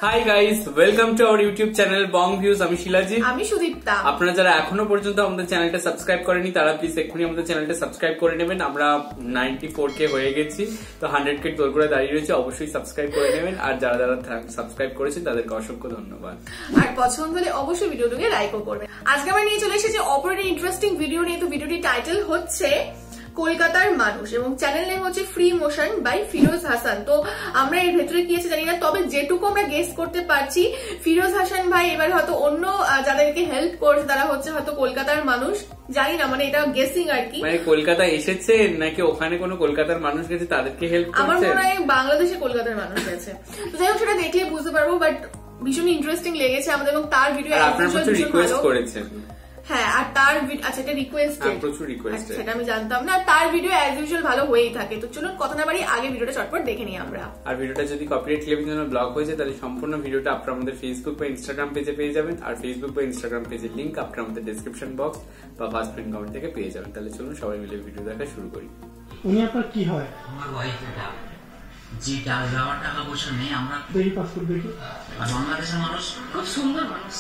High guys, welcome to our YouTube channel Bong views. আমি শিলাজি, আমি সুদীপ্তা। আপনারা যারা এখনো পর্যন্ত আমাদের চ্যানেলটা সাবস্ক্রাইব করেনি তারা প্লিজ এক্ষুনি আমাদের চ্যানেলটা সাবস্ক্রাইব করে নেবেন। আমরা 94K হয়ে গেছি, তো 100K দৌড় করে দাঁড়িয়ে রয়েছে। অবশ্যই সাবস্ক্রাইব করে নেবেন, আর যারা যারা সাবস্ক্রাইব করেছেন তাদেরকে অসংখ্য ধন্যবাদ। আর পছন্দ হলে অবশ্যই ভিডিওটাকে লাইকও করবেন। আজকে আমরা নিয়ে চলে এসেছি অপরের ইন্টারেস্টিং ভিডিও নিয়ে। তো ভিডিওটি টাইটেল হচ্ছে কলকাতার মানুষ এবং চ্যানেল নেম হচ্ছে free motion by Firoz Hasan. তো আমরা এর ভেতরে কি আছে জানি না, তবে যেটুকু আমরা গেস করতে পারছি ফিরোজ হাসান ভাই এবার হয়তো অন্য যাদেরকে হেল্প করছে তারা হচ্ছে হয়তো কলকাতার মানুষ, জানি না, মানে এটা গেসিং আর কি। মানে কলকাতা এসেছে নাকি ওখানে কোনো কলকাতার মানুষ গেছে তাদেরকে হেল্প করছে? আমার মনে হয় বাংলাদেশে কলকাতার মানুষ গেছে। তো যাই হোক, সেটা দেখলে বুঝতে পারবো, বাট ভীষণ ইন্টারেস্টিং লেগেছে আমাদের এবং তার ভিডিও রিকোয়েস্ট করেছেন। হ্যাঁ, আর তার আচ্ছা এটা রিকোয়েস্টেড, প্রচুর রিকোয়েস্ট, সেটা আমি জানতাম না। তার ভিডিও অ্যাজ ইউজুয়াল ভালো হয়েই থাকে। তো চলুন কথা না বাড়ি আগে ভিডিওটা চটপট দেখে নিই আমরা। আর ভিডিওটা যদি কপিরাইট ক্লেমের জন্য ব্লক হয়ে যায় তাহলে সম্পূর্ণ ভিডিওটা আপনারা আমাদের ফেসবুক বা ইনস্টাগ্রাম পেজে পেয়ে যাবেন। আর ফেসবুক বা ইনস্টাগ্রাম পেজের লিংক আপনারা আমাদের ডেসক্রিপশন বক্স বা ফার্স্ট পিন কমেন্ট থেকে পেয়ে যাবেন। তাহলে চলুন সবাই মিলে ভিডিও দেখা শুরু করি। উনি আপনার কি হয়? আমার ওয়াইফ। এটা জি টাকা টাকা পয়সা নেই। আমরা দেখি পাসপোর্ট দেখি। আর বাংলাদেশের মানুষ খুব সুন্দর মানুষ।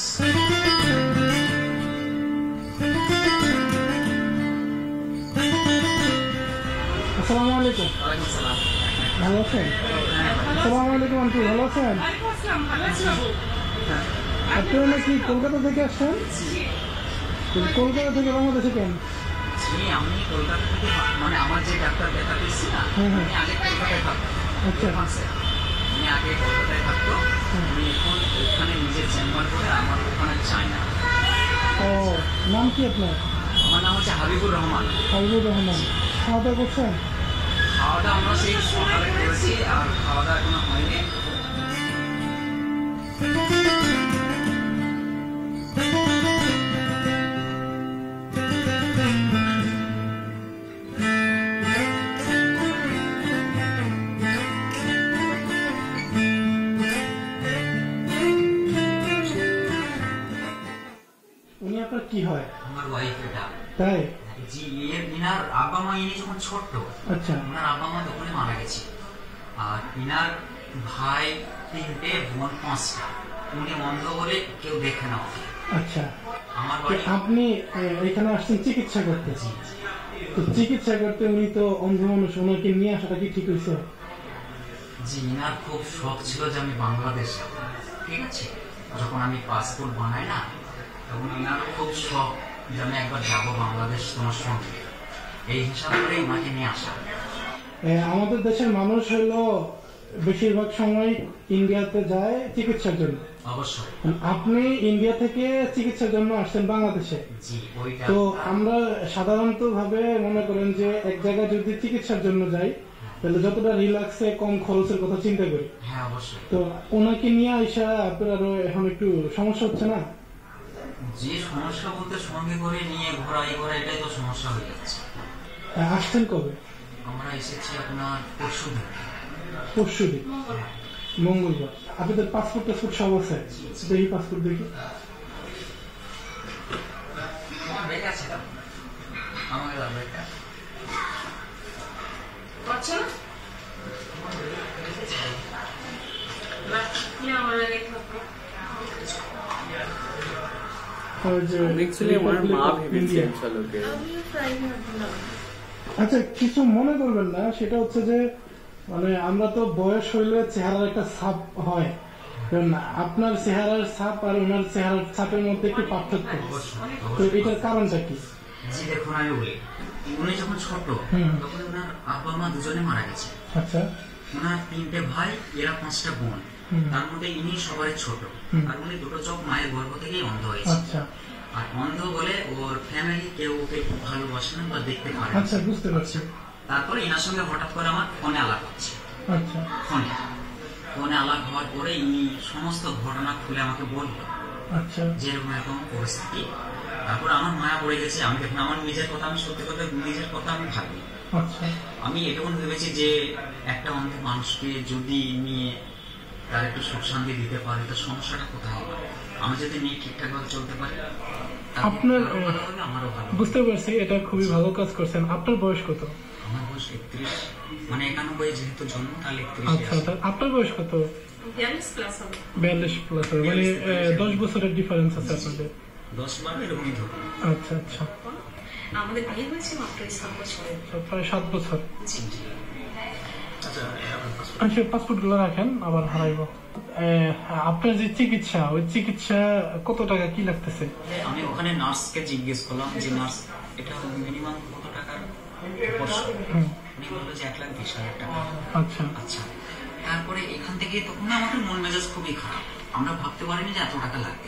আসসালামু আলাইকুম। ওয়ালাইকুম আসসালাম। ভালো আছেন? আসসালামু আলাইকুম আন্টি, ভালো আছেন? আপনারা নাকি কলকাতা থেকে আসছেন? কলকাতা থেকে বাংলাদেশে কেন? জি আমি কলকাতা থেকে, মানে আমার যে ডাক্তার দেখাতেছি না, আমি আগে কলকাতায় থাকতো। আচ্ছা, উনি আগে কলকাতায় থাকতো, উনি এখন ওখানে নিজের চেম্বার করে আমার ওখানে চায় না। ও, নাম কি আপনার? আমার নাম হচ্ছে হাবিবুর রহমান। হাবিবুর রহমান। খাওয়া দাওয়া করছেন? খাওয়া দাওয়া আমরা সেই সকালে করেছি, আর খাওয়া দাওয়া এখনো হয়নি। উনি আপনার কি হয়? আমার ওয়াইফ। এটা তাই? জি, ইনার আব্বা মা ইনি যখন ছোট্ট, আচ্ছা, ওনার আব্বা মা তখনই মারা গেছে। আর ইনার ভাই 3টে, বোন 5টা। উনি অন্ধ বলে কেউ দেখে না ওকে। আচ্ছা। আমার তো বাড়ি। আপনি এখানে আসছেন চিকিৎসা করতে? তো চিকিৎসা করতে উনি তো অন্ধ মানুষ, ওনাকে নিয়ে আসাটা কি ঠিক হয়েছে? জি, ইনার খুব শখ ছিল যে আমি বাংলাদেশ যাবো, ঠিক আছে। যখন আমি পাসপোর্ট বানাই না, তখন ইনার খুব শখ যে আমি একবার যাবো বাংলাদেশ তোমার সঙ্গে। এই হিসাব করে ওনাকে নিয়ে আসা। আমাদের দেশের মানুষ হলো বেশিরভাগ সময় ইন্ডিয়াতে যায় চিকিৎসার জন্য। অবশ্যই। আপনি ইন্ডিয়া থেকে চিকিৎসার জন্য আসছেন বাংলাদেশে। জি, ওইটা। তো আমরা সাধারণত ভাবে মনে করেন যে এক জায়গায় যদি চিকিৎসার জন্য যাই তাহলে যতটা রিল্যাক্সে কম খরচের কথা চিন্তা করি। হ্যাঁ অবশ্যই। তো ওনাকে নিয়ে আইসা আপনার আরো এখন একটু সমস্যা হচ্ছে না? যে সমস্যা বলতে সঙ্গে করে নিয়ে ঘোরা এটাই তো সমস্যা হয়ে যাচ্ছে। আসছেন কবে? আমরা এসেছি আপনার পরশুদিন। পরশুদিন, মঙ্গলবার। আপনাদের পাসপোর্ট টাসপোর্ট সব আছে? দেখি পাসপোর্ট দেখি। আমার ব্যাগ আছে তো, আমাকে দাও ব্যাগটা। আচ্ছা আচ্ছা, কিছু মনে করবেন না। সেটা হচ্ছে যে মানে আমরা তো বয়স হইলে চেহারার একটা ছাপ হয়, আপনার চেহারার ছাপ আর ওনার চেহারার ছাপের মধ্যে একটু পার্থক্য। তো এটার কারণটা কি? জি দেখুন, আমি বলি, উনি যখন ছোট তখন ওনার আব্বা মা দুজনে মারা গেছে। আচ্ছা। ওনার 3টে ভাই, এরা 5টা বোন, তার মধ্যে ইনি সবারই ছোট। আর উনি দুটো চোখ মায়ের গর্ভ থেকেই অন্ধ হয়েছে। আচ্ছা। আর অন্ধ বলে ওর ফ্যামিলি কেউ ওকে খুব ভালোবাসে না বা দেখতে পারে। আচ্ছা, বুঝতে পারছি। তারপরে এনার সঙ্গে হঠাৎ করে আমার ফোনে আলাপ হচ্ছে। আচ্ছা। ফোনে আলাপ হওয়ার পরে ইনি সমস্ত ঘটনা খুলে আমাকে বলল। আচ্ছা। যে এরকম পরিস্থিতি। তারপর আমার মায়া পড়ে গেছে। আমি দেখুন, আমার নিজের কথা, আমি সত্যি কথা নিজের কথা আমি ভাবি। আচ্ছা। আমি এটুকু ভেবেছি যে একটা অন্ধ মানুষকে যদি নিয়ে তার একটু সুখ শান্তি দিতে পারে তো সমস্যাটা কোথায় হবে। আমি যদি নিয়ে ঠিকঠাক ভাবে চলতে পারি আপনার আমারও ভালো। বুঝতে পারছি, এটা খুবই ভালো কাজ করছেন। আপনার বয়স কত? আমার বয়স 31, মানে 91 যেহেতু জন্ম তাহলে 31। আচ্ছা, আপনার বয়স কত? 42+ হবে। 42+ হবে, মানে 10 বছরের ডিফারেন্স আছে আপনাদের। 10 বার এরকমই ধরুন। আচ্ছা আচ্ছা, আমাদের বিয়ে হয়েছে মাত্র 7 বছর, প্রায় 7 বছর। জি। আচ্ছা, পাসপোর্ট গুলো রাখেন, আবার হারাইবো। আপনার যে চিকিৎসা, ওই চিকিৎসা কত টাকা কি লাগতেছে? আমি ওখানে নার্সকে জিজ্ঞেস করলাম যে নার্স এটা মিনিমাম কত টাকার কোর্স? উনি বললো যে 1,20,000 টাকা। আচ্ছা আচ্ছা, তারপরে এখান থেকে তখন আমাদের মন মেজাজ খুবই খারাপ, আমরা ভাবতে পারিনি যে এত টাকা লাগবে।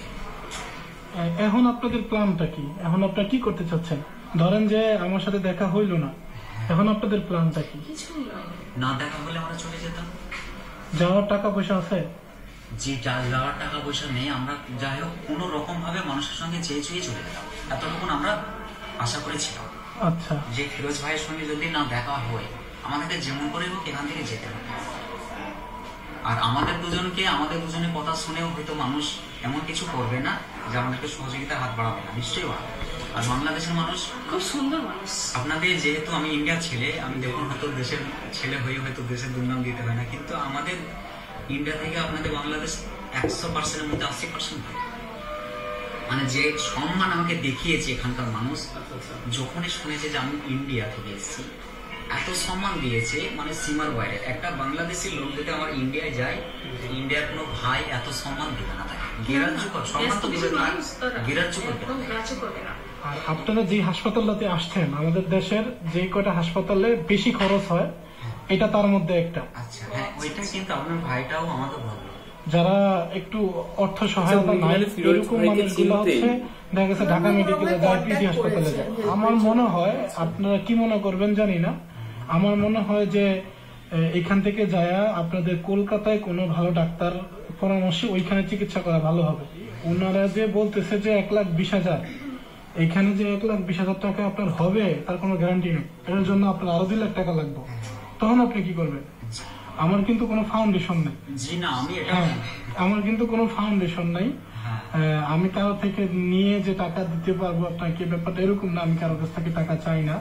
এখন আপনাদের প্ল্যানটা কি? এখন আপনারা কি করতে চাচ্ছেন? ধরেন যে আমার সাথে দেখা হইলো না, এখন আপনাদের প্ল্যানটা কি? না দেখা হলে আমরা চলে যেতাম। যাওয়ার টাকা পয়সা আছে? যে যাওয়ার টাকা পয়সা নেই, আমরা যাই হোক কোন রকম ভাবে মানুষের সঙ্গে চেয়ে চলে যেতাম, এতটুকু আমরা আশা করেছিলাম। আচ্ছা, যে ফিরোজ ভাইয়ের সঙ্গে যদি না দেখা হয় আমাদেরকে যেমন করে হোক এখান থেকে যেতে হবে। আর আমাদের দুজনের কথা শুনেও হয়তো মানুষ এমন কিছু করবে না যে আমাদেরকে সহযোগিতার হাত বাড়াবে না, নিশ্চয়ই বাড়াবে। আর বাংলাদেশের মানুষ খুব সুন্দর মানুষ। আপনাদের যেহেতু আমি ইন্ডিয়ার ছেলে, আমি দেখুন হয়তো দেশের ছেলে হয়ে হয়তো দেশের দুর্নাম দিতে হয় না, কিন্তু আমাদের ইন্ডিয়া থেকে আপনাদের বাংলাদেশ 100%-এর মধ্যে 80%। মানে যে সম্মান আমাকে দেখিয়েছে এখানকার মানুষ, যখনই শুনেছে যে আমি ইন্ডিয়া থেকে এসেছি, এত সম্মান দিয়েছে মানে সীমার বাইরে। একটা বাংলাদেশি লোক যদি আমার ইন্ডিয়ায় যায়, ইন্ডিয়ার কোনো ভাই এত সম্মান দেবে না তাকে, গ্রাহ্য করে, সম্মান তো দেবে না, গ্রাহ্য করবে না। আর আপনারা যে হাসপাতালটাতে আসছেন, আমাদের দেশের যে কয়টা হাসপাতালে বেশি খরচ হয়, এটা তার মধ্যে একটা। আচ্ছা, হ্যাঁ, ওইটা কিন্তু আপনার ভাইটাও আমাকে বললো। যারা একটু অর্থ সহায়তা নাই, এরকম মানুষগুলো হচ্ছে দেখা গেছে ঢাকা মেডিকেলে যায়, পিজি হাসপাতালে যায়। আমার মনে হয়, আপনারা কি মনে করবেন জানি না, আমার মনে হয় যে এখান থেকে যায় আপনাদের কলকাতায় কোনো ভালো ডাক্তার পরামর্শে ওইখানে চিকিৎসা করা ভালো হবে। ওনারা যে বলতেছে যে 1,20,000, এখানে যে 1,20,000 টাকা আপনার হবে তার কোনো গ্যারান্টি নেই। এর জন্য আপনার আরো 2 লাখ টাকা লাগবে। তখন আপনি কি করবেন? আমার কিন্তু কোনো ফাউন্ডেশন নেই। আমার কিন্তু কোনো ফাউন্ডেশন নাই। আমি কারো থেকে নিয়ে যে টাকা দিতে পারবো আপনাকে, ব্যাপারটা এরকম না। আমি কারো কাছ থেকে টাকা চাই না।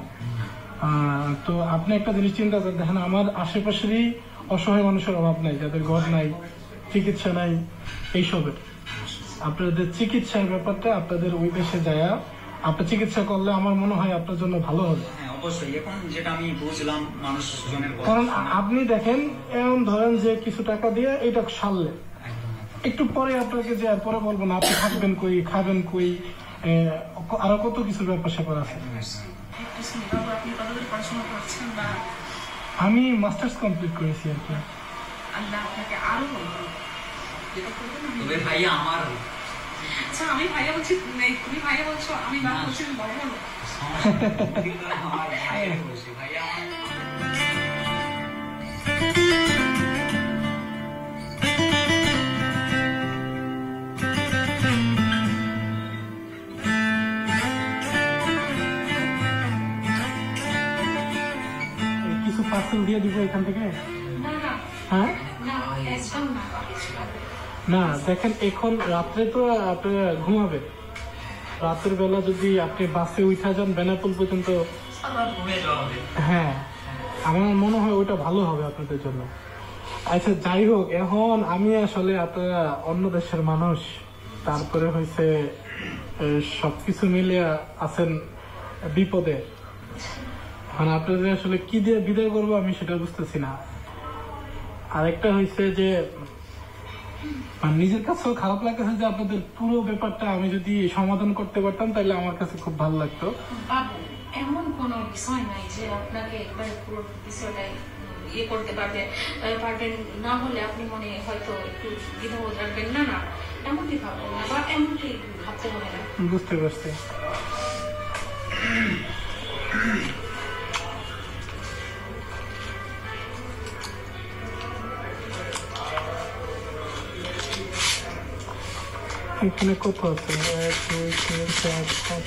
তো আপনি একটা জিনিস চিন্তা করে দেখেন, আমার আশেপাশেরই অসহায় মানুষের অভাব নাই, যাদের ঘর নাই, চিকিৎসা নাই, এইসবের। আপনাদের চিকিৎসার ব্যাপারটা আপনাদের ওই দেশে যায় আপনার চিকিৎসা করলে আমার মনে হয় আপনার জন্য ভালো হবে। কারণ আপনি দেখেন, এমন ধরেন যে কিছু টাকা দিয়ে এটা সারলে, একটু পরে আপনাকে যে পরে বলবো না, আপনি থাকবেন কই, খাবেন কই, আরো কত কিছু ব্যাপার স্যাপার আছে। আমি মাস্টার্স কমপ্লিট করেছি আর কি। আমি ভাইয়া বলছি, তুমি ভাইয়া বলছো, আমি না বলছি বড় হলো। কিছু পার্সেল দিয়ে দিব এখান থেকে। হ্যাঁ, না দেখেন, এখন রাত্রে তো আপনারা ঘুমাবে, রাতের বেলা যদি আপনি বাসে উঠা যান বেনাপোল পর্যন্ত, হ্যাঁ আমার মনে হয় ওইটা ভালো হবে আপনাদের জন্য। আচ্ছা, যাই হোক, এখন আমি আসলে আপনারা অন্য দেশের মানুষ, তারপরে হয়েছে সবকিছু মিলে আছেন বিপদে। মানে আপনাদের আসলে কি দিয়ে বিদায় করবো আমি সেটা বুঝতেছি না। আরেকটা হয়েছে যে নিজের কাছেও খারাপ লাগতেছে যে আপনাদের পুরো ব্যাপারটা আমি যদি সমাধান করতে পারতাম তাহলে আমার কাছে খুব ভালো লাগতো। এমন কোনো বিষয় নাই যে আপনাকে একবার পুরো বিষয়টাই ইয়ে করতে পারবেন না, হলে আপনি মনে হয়তো একটু দ্বিধাবোধ রাখবেন। না না, এমনটি ভাববেন না বা এমনটি ভাবতে হবে না। বুঝতে পারছি। এখানে কত আছে? 1 2 3 4 5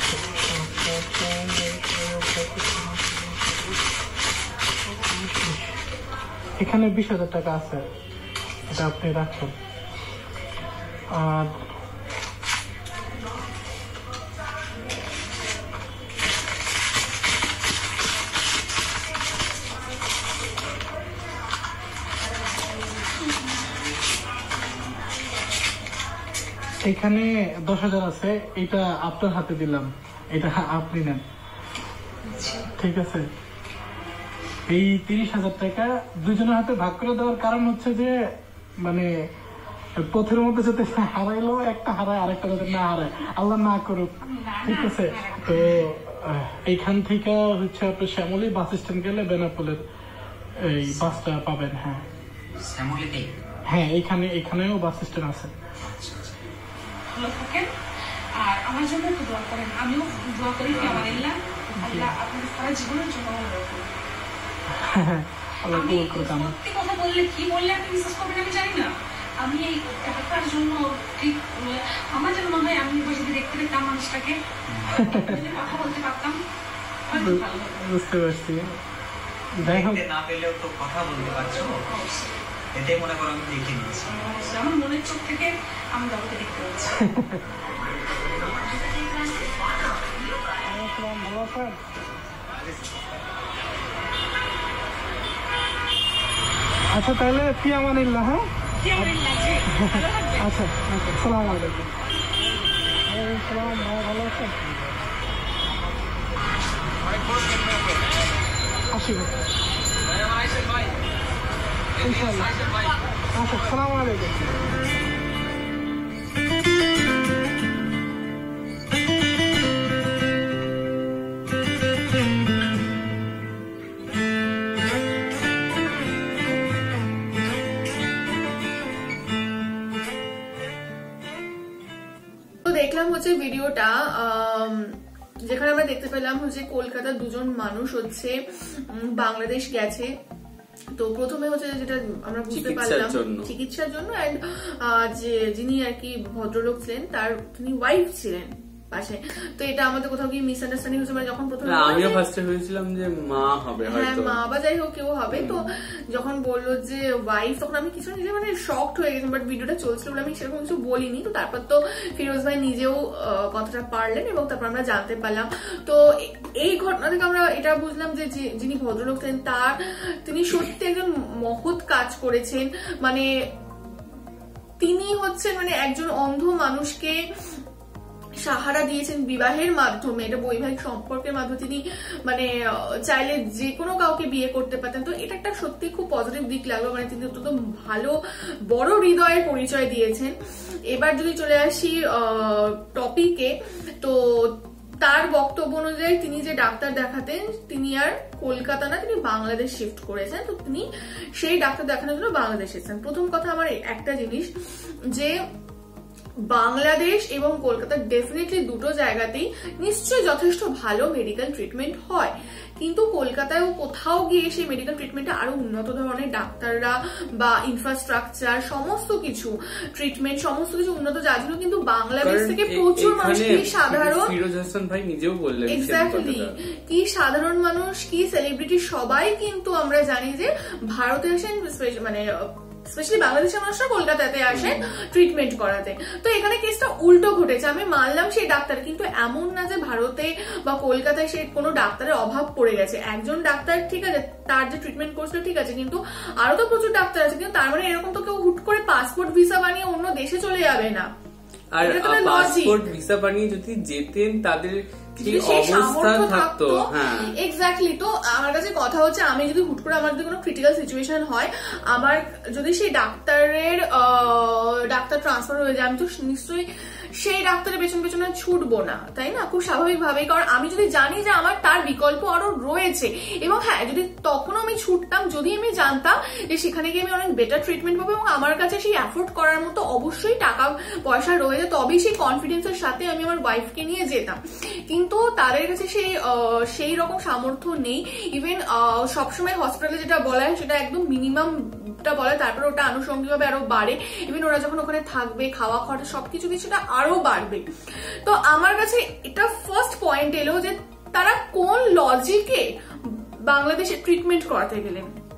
এখানে 20,000 টাকা আছে, এটা আপনি রাখুন। আর এখানে 10,000 আছে, এটা আপনার হাতে দিলাম, এটা আপনি নেন, ঠিক আছে? এই 30,000 টাকা দুজনের হাতে ভাগ করে দেওয়ার কারণ হচ্ছে যে মানে পথের মধ্যে যাতে হারাইলো, একটা হারায় আরেকটা যাতে না হারায়, আল্লাহ না করুক, ঠিক আছে? তো এইখান থেকে হচ্ছে আপনি শ্যামলী বাস স্ট্যান্ড গেলে বেনাপোলের এই বাসটা পাবেন। হ্যাঁ হ্যাঁ, এখানেও বাস স্ট্যান্ড আছে। ভালো থাকেন আর আমার জন্য একটু দোয়া করেন, আমিও দোয়া করি আল্লাহ আপনাদের সারা জীবনের জন্য সত্যি কথা বললে কি বললে আপনি বিশ্বাস করবেন আমি জানি না। আমি এই টাকার জন্য ঠিক আমার জন্য মনে হয় আমি যদি দেখতে পেতাম মানুষটাকে কথা বলতে পারতাম, বুঝতে পারছি। যাই হোক, না পেলেও তো কথা বলতে পারছো, এটাই মনে করো আমি দেখে নিয়েছি। আমার মনের চোখ থেকে আমি জগতে দেখতে পাচ্ছি। আচ্ছা তাহলে ফি আমানিল্লাহ। হ্যাঁ আচ্ছা আচ্ছা, আসসালামু আলাইকুম। ভালো আছেন? আসি ইনশাআল্লাহ। আচ্ছা, আসসালামু আলাইকুম। দেখলাম হচ্ছে ভিডিওটা, যেখানে আমরা দেখতে পেলাম হচ্ছে কলকাতার দুজন মানুষ হচ্ছে বাংলাদেশ গেছে। তো প্রথমে হচ্ছে যেটা আমরা বুঝতে পারলাম চিকিৎসার জন্য, এন্ড যে যিনি আর কি ভদ্রলোক ছিলেন তার তিনি ওয়াইফ ছিলেন পাশে। তো এটা আমাদের কোথাও কি মিসআন্ডারস্ট্যান্ডিং হচ্ছে, মানে যখন প্রথমে আমিও ফার্স্টে ভেবেছিলাম যে মা হবে, হ্যাঁ মা বা যাই হোক কেউ হবে। তো যখন বললো যে ওয়াইফ, তখন আমি কিছু নিজে মানে শকড হয়ে গেছিলাম, বাট ভিডিওটা চলছিল বলে আমি সেরকম কিছু বলিনি। তো তারপর তো ফিরোজ ভাই নিজেও কথাটা পারলেন এবং তারপর আমরা জানতে পারলাম। তো এই ঘটনা থেকে আমরা এটা বুঝলাম যে যিনি ভদ্রলোক ছিলেন তিনি সত্যি একজন মহৎ কাজ করেছেন। মানে তিনি হচ্ছেন মানে একজন অন্ধ মানুষকে সাহারা দিয়েছেন বিবাহের মাধ্যমে, এটা বৈবাহিক সম্পর্কের মাধ্যমে। তিনি মানে চাইলে যে কোনো কাউকে বিয়ে করতে পারতেন। তো এটা একটা সত্যি খুব পজিটিভ দিক লাগলো, মানে তিনি অত্যন্ত ভালো বড় হৃদয়ের পরিচয় দিয়েছেন। এবার যদি চলে আসি টপিকে, তো তার বক্তব্য অনুযায়ী তিনি যে ডাক্তার দেখাতেন তিনি আর কলকাতা না, তিনি বাংলাদেশ শিফট করেছেন। তো তিনি সেই ডাক্তার দেখানোর জন্য বাংলাদেশ এসেছেন। প্রথম কথা আমার একটা জিনিস যে বাংলাদেশ এবং কলকাতা ডেফিনেটলি দুটো জায়গাতেই নিশ্চয়ই যথেষ্ট ভালো মেডিকেল ট্রিটমেন্ট হয়, কিন্তু কলকাতায়ও কোথাও গিয়ে সেই মেডিকেল ট্রিটমেন্টে আরো উন্নত ধরনের ডাক্তাররা বা ইনফ্রাস্ট্রাকচার সমস্ত কিছু ট্রিটমেন্ট সমস্ত কিছু উন্নত, যার জন্য কিন্তু বাংলাদেশ থেকে প্রচুর মানুষ কি সাধারণ ফিরোজ হাসান ভাই নিজেও বললেন এক্স্যাক্টলি কি সাধারণ মানুষ কি সেলিব্রিটি সবাই কিন্তু আমরা জানি যে ভারতে আসেন, মানে স্পেশালি বাংলাদেশের মানুষরা কলকাতাতে আসেন ট্রিটমেন্ট করাতে। তো এখানে কেসটা উল্টো ঘটেছে। আমি মানলাম সেই ডাক্তার, কিন্তু এমন না যে ভারতে বা কলকাতায় সে কোনো ডাক্তারের অভাব পড়ে গেছে। একজন ডাক্তার ঠিক আছে, তার যে ট্রিটমেন্ট করছিল ঠিক আছে, কিন্তু আরো তো প্রচুর ডাক্তার আছে। কিন্তু তার মানে এরকম তো কেউ হুট করে পাসপোর্ট ভিসা বানিয়ে অন্য দেশে চলে যাবে না। আর পাসপোর্ট ভিসা বানিয়ে যদি যেতেন তাদের এক্স্যাক্টলি। তো আমার কাছে কথা হচ্ছে, আমি যদি হুট করে আমার যদি কোনো ক্রিটিক্যাল সিচুয়েশন হয়, আমার যদি সেই ডাক্তার ট্রান্সফার হয়ে যায়, আমি তো নিশ্চয়ই সেই ডাক্তারের পেছনে ছুটবো না, তাই না? খুব স্বাভাবিকভাবেই। কারণ আমি যদি জানি যে আমার তার বিকল্প আরো রয়েছে, এবং হ্যাঁ যদি তখনও আমি ছুটতাম যদি আমি জানতাম যে সেখানে গিয়ে আমি অনেক বেটার ট্রিটমেন্ট পাবো এবং আমার কাছে সেই অ্যাফোর্ড করার মতো অবশ্যই টাকা পয়সা রয়েছে, তবেই সেই কনফিডেন্সের সাথে আমি আমার ওয়াইফকে নিয়ে যেতাম। কিন্তু তাদের কাছে সেই রকম সামর্থ্য নেই। ইভেন সবসময় হসপিটালে যেটা বলা হয় সেটা একদম মিনিমাম বলে, তারপর ওটা আনুষঙ্গিকভাবে আরো বাড়ে। ইভেন ওরা যখন ওখানে থাকবে, খাওয়া খরচ সবকিছু কিছুটা আরো বাড়বে। তো আমার কাছে এটা ফার্স্ট পয়েন্ট এলো যে তারা কোন লজিকে বাংলাদেশে ট্রিটমেন্ট করাতে গেলেন।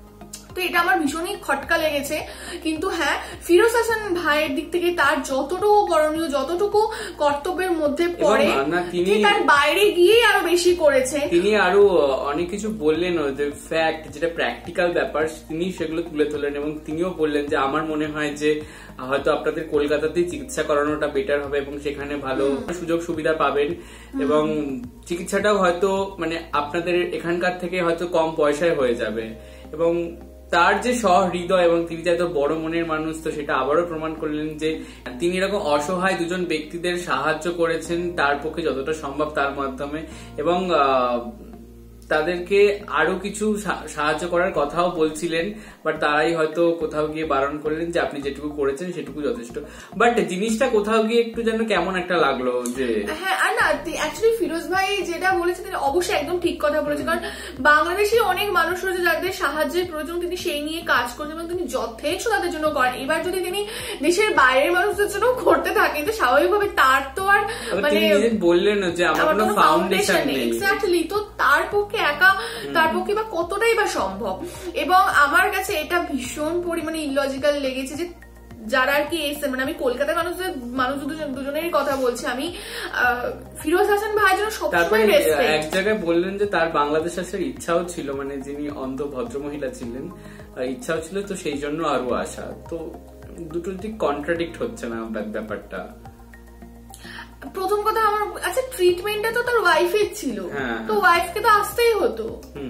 তো এটা আমার ভীষণই খটকা লেগেছে। কিন্তু হ্যাঁ, ফিরোজ হাসান ভাইয়ের দিক থেকে তার যতটুকু করণীয়, যতটুকু কর্তব্যের মধ্যে পড়ে, তিনি তার বাইরে গিয়ে আরো বেশি করেছেন। তিনি আরো অনেক কিছু বললেন, যে ফ্যাক্ট যেটা প্র্যাকটিক্যাল ব্যাপার তিনি সেগুলো তুলে ধরলেন, এবং তিনিও বললেন যে আমার মনে হয় যে হয়তো আপনাদের কলকাতাতেই চিকিৎসা করানোটা বেটার হবে এবং সেখানে ভালো সুযোগ সুবিধা পাবেন, এবং চিকিৎসাটাও হয়তো মানে আপনাদের এখানকার থেকে হয়তো কম পয়সায় হয়ে যাবে। এবং তার যে সহৃদয় এবং তিনি যে এত বড় মনের মানুষ, তো সেটা আবারও প্রমাণ করলেন যে তিনি এরকম অসহায় দুজন ব্যক্তিদের সাহায্য করেছেন তার পক্ষে যতটা সম্ভব তার মাধ্যমে, এবং তাদেরকে আরো কিছু সাহায্য করার কথাও বলছিলেন, বাট তারাই হয়তো কোথাও গিয়ে বারণ করলেন যে আপনি যেটুকু করেছেন সেটুকু যথেষ্ট। বাট জিনিসটা কোথাও গিয়ে একটু যেন কেমন একটা লাগলো যে হ্যাঁ, আর না অ্যাকচুয়ালি ফিরোজ ভাই যেটা বলেছে তিনি অবশ্যই একদম ঠিক কথা বলেছে, কারণ বাংলাদেশে অনেক মানুষ রয়েছে যাদের সাহায্যের প্রয়োজন, তিনি সেই নিয়ে কাজ করছেন এবং তিনি যথেষ্ট তাদের জন্য করেন। এবার যদি তিনি দেশের বাইরের মানুষদের জন্য করতে থাকেন তো স্বাভাবিকভাবে তার তো আর মানে বললেন যে আমার কোনো ফাউন্ডেশন নেই, এক্স্যাক্টলি, তো তার পক্ষে একা তার পক্ষে বা কতটাই বা সম্ভব। এবং আমার কাছে এটা ভীষণ পরিমাণে ইলজিক্যাল লেগেছে যে যারা আর কি এসে, মানে আমি কলকাতার মানুষ দুজনেরই কথা বলছি, আমি ফিরোজ হাসান ভাইয়ের জন্য সবসময় রেসপেক্ট। এক জায়গায় বললেন যে তার বাংলাদেশ আসার ইচ্ছাও ছিল, মানে যিনি অন্ধ ভদ্রমহিলা ছিলেন ইচ্ছাও ছিল, তো সেই জন্য আরো আসা। তো দুটো দিক কন্ট্রাডিক্ট হচ্ছে না ব্যাপারটা? প্রথম কথা আমার আচ্ছা, ট্রিটমেন্টটা তো তার ওয়াইফের ছিল, তো ওয়াইফকে তো আসতেই হতো।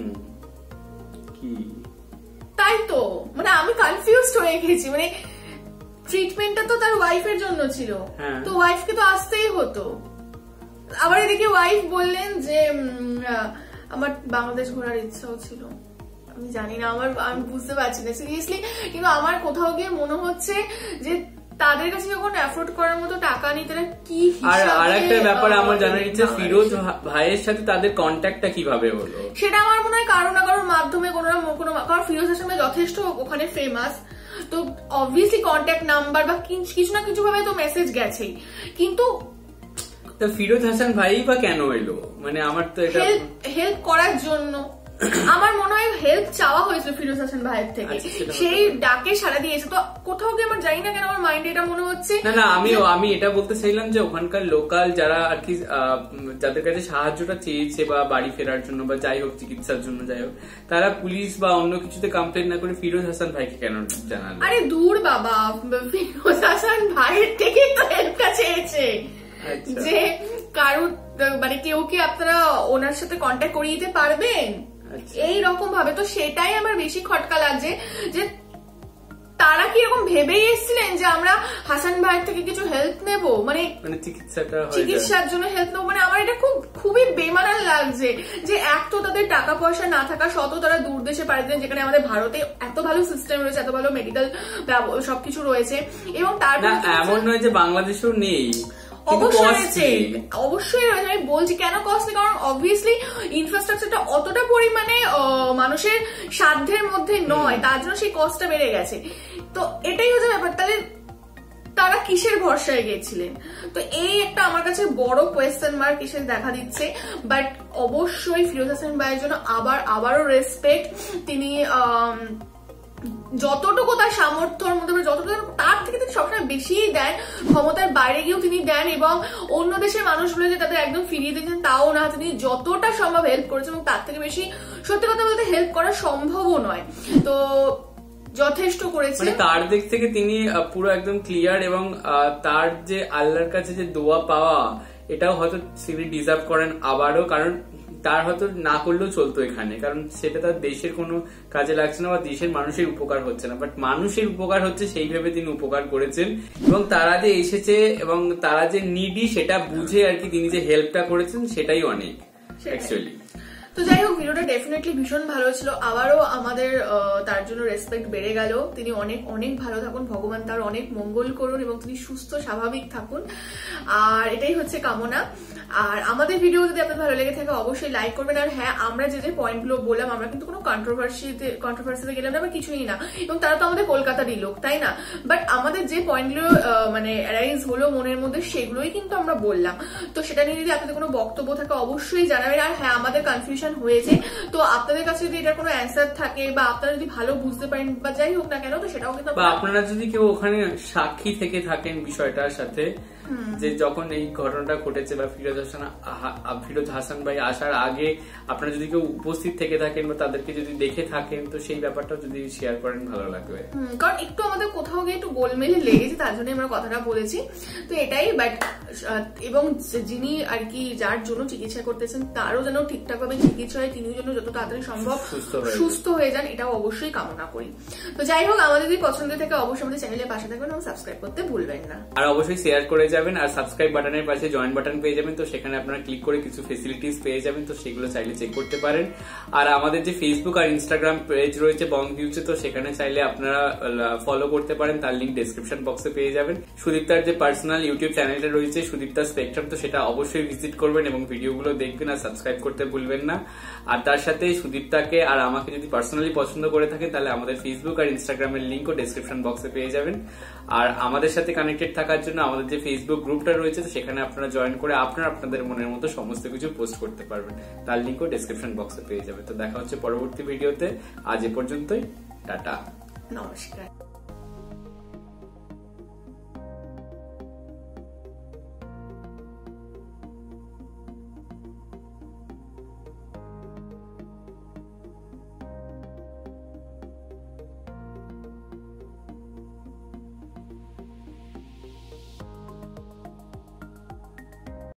কি তাই তো, মানে আমি কনফিউজড হয়ে গেছি, মানে ট্রিটমেন্টটা তো তার ওয়াইফের জন্য ছিল, তো ওয়াইফকে তো আসতেই হতো। আবার এদিকে ওয়াইফ বললেন যে আমার বাংলাদেশ ঘোরার ইচ্ছাও ছিল। আমি জানি না, আমি বুঝতে পারছি না সিরিয়াসলি, কিন্তু আমার কোথাও গিয়ে মনে হচ্ছে যে তাদের কাছে যখন অ্যাফোর্ড করার মতো টাকা নেই তারা কি হিসাবে। আর একটা ব্যাপার আমার জানার ইচ্ছে, ফিরোজ ভাইয়ের সাথে তাদের কন্ট্যাক্টটা কিভাবে হলো? সেটা আমার মনে হয় কারো না কারোর মাধ্যমে কোনো কারণ ফিরোজ হাসান যথেষ্ট ওখানে ফেমাস, তো অবভিয়াসলি কন্ট্যাক্ট নাম্বার বা কিছু না কিছু ভাবে তো মেসেজ গেছেই। কিন্তু ফিরোজ হাসান ভাই বা কেন এলো? মানে আমার তো এটা হেল্প করার জন্য আমার মনে হয় হেল্প চাওয়া হয়েছিল ফিরোজ হাসান ভাইয়ের থেকে, সেই ডাকে সাড়া দিয়েছে। তো কোথাও কি আমার জানি না কেন আমার মাইন্ডে এটা মনে হচ্ছে না আমি এটা বলতে চাইলাম যে ওখানকার লোকাল যারা আর কি যাদের কাছে সাহায্যটা চেয়েছে বা বাড়ি ফেরার জন্য বা যাই হোক চিকিৎসার জন্য যাই হোক, তারা পুলিশ বা অন্য কিছুতে কমপ্লেন না করে ফিরোজ হাসান ভাইকে কেন জানালো? আরে দূর বাবা, ফিরোজ হাসান ভাইয়ের থেকে তো হেল্পটা চেয়েছে যে কারো মানে কেউ কি আপনারা ওনার সাথে কন্ট্যাক্ট করিয়ে দিতে পারবেন এই রকম ভাবে। তো সেটাই আমার বেশি খটকা লাগছে যে তারা কি এরকম ভেবেই এসেছিলেন যে আমরা হাসান ভাইয়ের থেকে কিছু হেল্প নেব, মানে চিকিৎসার জন্য হেল্প নেবো। মানে আমার এটা খুবই বেমানান লাগছে যে এক তো তাদের টাকা পয়সা না থাকা সত্ত্বেও তারা দূর দেশে পাড়ি দেন, যেখানে আমাদের ভারতে এত ভালো সিস্টেম রয়েছে, এত ভালো মেডিকেল সবকিছু রয়েছে, এবং তারপর এমন নয় যে বাংলাদেশেও নেই, অবশ্যই রয়েছে। আমি বলছি কেন কস্টলি, কারণ অবভিয়াসলি ইনফ্রাস্ট্রাকচারটা অতটা পরিমাণে মানুষের সাধ্যের মধ্যে নয়, তার জন্য সেই কস্টটা বেড়ে গেছে। তো এটাই হচ্ছে ব্যাপার, তাহলে তারা কিসের ভরসায় গেছিলেন? তো এই একটা আমার কাছে বড় কোয়েশ্চেন মার্ক এসে দেখা দিচ্ছে। বাট অবশ্যই ফিরোজ হাসান ভাইয়ের জন্য আবারও রেসপেক্ট। তিনি যতটুকু তার সামর্থ্যের মধ্যে যতটুকু তার থেকে তিনি সবসময় বেশিই দেন, ক্ষমতার বাইরে গিয়েও তিনি দেন, এবং অন্য দেশের মানুষগুলো যে তাদের একদম ফিরিয়ে দিয়েছেন তাও না, তিনি যতটা সম্ভব হেল্প করেছেন, এবং তার থেকে বেশি সত্যি কথা বলতে হেল্প করা সম্ভবও নয়। তো যথেষ্ট করেছে, তার দিক থেকে তিনি পুরো একদম ক্লিয়ার, এবং তার যে আল্লাহর কাছে যে দোয়া পাওয়া এটাও হয়তো তিনি ডিজার্ভ করেন আবারও, কারণ তার হয়তো না করলেও চলতো এখানে, কারণ সেটা তার দেশের কোনো কাজে লাগছে না বা দেশের মানুষের উপকার হচ্ছে না, বাট মানুষের উপকার হচ্ছে সেই ভেবে তিনি উপকার করেছেন, এবং তারা যে এসেছে এবং তারা যে নিডি সেটা বুঝে আর কি তিনি যে হেল্পটা করেছেন সেটাই অনেক অ্যাকচুয়ালি। তো যাই হোক, ভিডিওটা ডেফিনেটলি ভীষণ ভালো ছিল, আবারও আমাদের তার জন্য রেসপেক্ট বেড়ে গেল। তিনি অনেক অনেক ভালো থাকুন, ভগবান তার অনেক মঙ্গল করুন এবং তিনি সুস্থ স্বাভাবিক থাকুন, আর এটাই হচ্ছে কামনা। আর আমাদের ভিডিও যদি আপনাদের ভালো লেগে থাকে অবশ্যই লাইক করবেন। আর হ্যাঁ, আমরা যে যে পয়েন্টগুলো বললাম আমরা কিন্তু কোনো কন্ট্রোভার্সিতে গেলাম না বা কিছুই না, এবং তারা তো আমাদের কলকাতারই লোক, তাই না? বাট আমাদের যে পয়েন্টগুলো মানে অ্যারাইজ হলো মনের মধ্যে সেগুলোই কিন্তু আমরা বললাম। তো সেটা নিয়ে যদি আপনাদের কোনো বক্তব্য থাকে অবশ্যই জানাবেন। আর হ্যাঁ, আমাদের কনফিউশন হয়েছে, তো আপনাদের কাছে যদি এটার কোনো অ্যান্সার থাকে বা আপনারা যদি ভালো বুঝতে পারেন বা যাই হোক না কেন, তো সেটাও কিন্তু আপনারা যদি কেউ ওখানে সাক্ষী থেকে থাকেন বিষয়টার সাথে, যে যখন এই ঘটনাটা ঘটেছে বা ফিরোজ হাসান ভাই আসার আগে আপনারা যদি কেউ উপস্থিত থেকে থাকেন বা তাদেরকে যদি দেখে থাকেন, তো সেই ব্যাপারটা যদি শেয়ার করেন ভালো লাগবে। কারণ একটু আমাদের কোথাও গিয়ে একটু গোলমেলে লেগেছে, তার জন্য আমরা কথাটা বলেছি। তো এটাই, বাট এবং যিনি আর কি যার জন্য চিকিৎসা করতেছেন তারও যেন ঠিকঠাক ভাবে চিকিৎসা হয়, তিনিও যেন যত তাড়াতাড়ি সম্ভব সুস্থ হয়ে যান, এটাও অবশ্যই কামনা করি। তো যাই হোক, আমাদের যদি পছন্দ থাকে অবশ্যই আমাদের চ্যানেলের পাশে থাকবেন এবং সাবস্ক্রাইব করতে ভুলবেন না। আর অবশ্যই শেয়ার করে যাবেন। আর সাবস্ক্রাইব বাটনের পাশে জয়েন বাটন পেয়ে যাবেন, তো সেখানে আপনারা ক্লিক করে কিছু ফেসিলিটিস পেয়ে যাবেন, তো সেগুলো চাইলে চেক করতে পারেন। আর আমাদের যে ফেসবুক আর ইনস্টাগ্রাম পেজ রয়েছে বং ভিউজে, তো সেখানে চাইলে আপনারা ফলো করতে পারেন, তার লিঙ্ক ডেসক্রিপশন বক্সে পেয়ে যাবেন। সুদীপ্তার যে পার্সোনাল ইউটিউব চ্যানেলটা রয়েছে সুদীপ্তা স্পেকট্রাম, তো সেটা অবশ্যই ভিজিট করবেন এবং ভিডিওগুলো দেখবেন আর সাবস্ক্রাইব করতে ভুলবেন না। আর তার সাথে সুদীপ্তাকে আর আমাকে যদি পার্সোনালি পছন্দ করে থাকেন তাহলে আমাদের ফেসবুক আর ইনস্টাগ্রামের লিঙ্কও ডেসক্রিপশন বক্সে পেয়ে যাবেন। আর আমাদের সাথে কানেক্টেড থাকার জন্য আমাদের যে ফেসবুক গ্রুপটা রয়েছে, তো সেখানে আপনারা জয়েন করে আপনাদের মনের মতো সমস্ত কিছু পোস্ট করতে পারবেন, তার লিঙ্কও ডেসক্রিপশন বক্সে পেয়ে যাবে। তো দেখা হচ্ছে পরবর্তী ভিডিওতে, আজ এ পর্যন্তই, টাটা, নমস্কার।